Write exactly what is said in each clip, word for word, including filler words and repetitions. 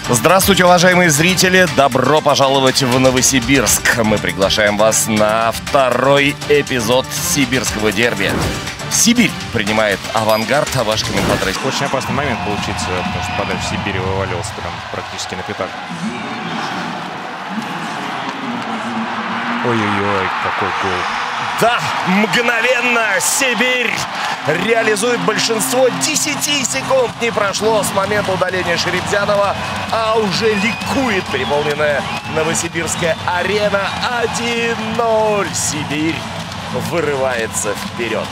Здравствуйте, уважаемые зрители! Добро пожаловать в Новосибирск! Мы приглашаем вас на второй эпизод сибирского дерби. Сибирь принимает «Авангард», а ваш комментатор... Очень опасный момент получится, потому что подальше Сибири вывалился прям практически на пятак. Ой-ой-ой, какой гол. Да, мгновенно Сибирь реализует большинство. Десяти секунд не прошло с момента удаления Шеребзянова, а уже ликует переполненная Новосибирская арена. один ноль. Сибирь вырывается вперед.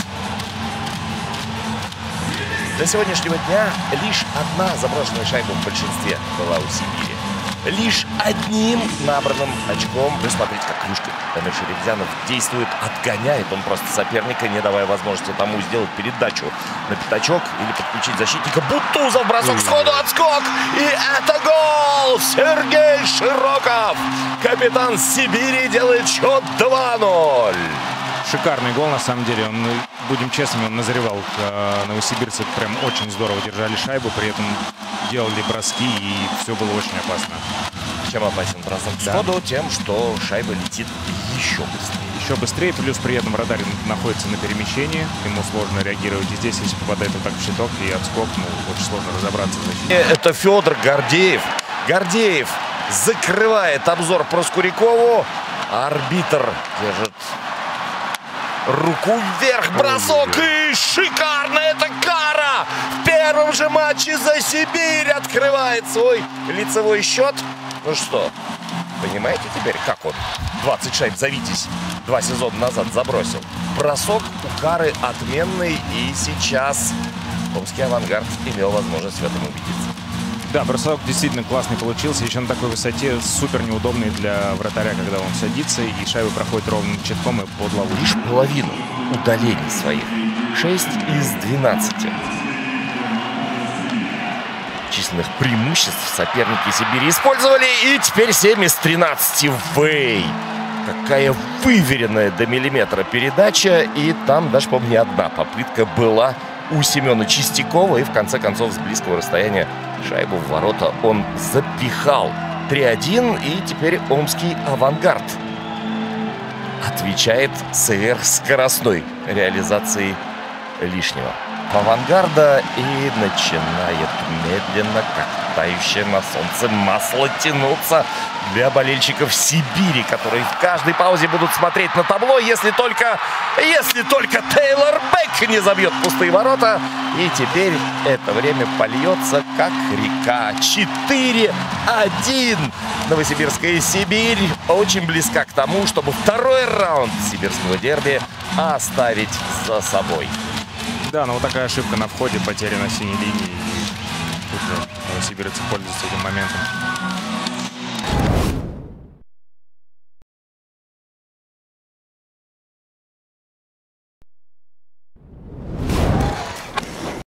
До сегодняшнего дня лишь одна заброшенная шайба в большинстве была у Сибири. Лишь одним набранным очком. Вы смотрите, как клюшка Эмиль Шеребзянов действует, отгоняет он просто соперника, не давая возможности тому сделать передачу на пятачок или подключить защитника. Бутузов, бросок сходу, отскок. И это гол! Сергей Широков, капитан Сибири, делает счет два ноль. Шикарный гол, на самом деле. Он, будем честными, он назревал. Новосибирцы прям очень здорово держали шайбу, при этом делали броски, и все было очень опасно. Чем опасен бросок да. сходу? Тем, что шайба летит еще быстрее. Еще быстрее, плюс при этом вратарь находится на перемещении. Ему сложно реагировать. И здесь, если попадает вот так в щиток и отскок, ну, очень сложно разобраться в защите. Это Федор Гордеев. Гордеев закрывает обзор Проскурякову. Арбитр держит руку вверх, бросок, и шикарно, это кара! В первом же матче за Сибирь открывает свой лицевой счет. Ну что, понимаете теперь, как он двадцать шайб за Витязь два сезона назад забросил? Бросок у кары отменный, и сейчас омский «Авангард» имел возможность в этом убедиться. Да, бросок действительно классный получился. Еще на такой высоте супер неудобный для вратаря, когда он садится, и шайба проходит ровным читком и под ловушку. Лишь половину удалений своих. шесть из двенадцати. Численных преимуществ соперники Сибири использовали. И теперь семь из тринадцати. Вэй! Какая выверенная до миллиметра передача. И там даже, по-моему, не одна попытка была у Семена Чистякова. И в конце концов с близкого расстояния шайбу в ворота он запихал. три один, и теперь омский «Авангард» отвечает сверхскоростной реализацией лишнего «Авангарда» и начинает медленно, как тающее на солнце масло, тянуться для болельщиков Сибири, которые в каждой паузе будут смотреть на табло, если только, если только Тейлор Бек не забьет пустые ворота. И теперь это время польется, как река. четыре один. Новосибирская Сибирь очень близка к тому, чтобы второй раунд сибирского дерби оставить за собой. Да, но вот такая ошибка на входе, потеря на синей линии. Тут же новосибирцы пользуются этим моментом.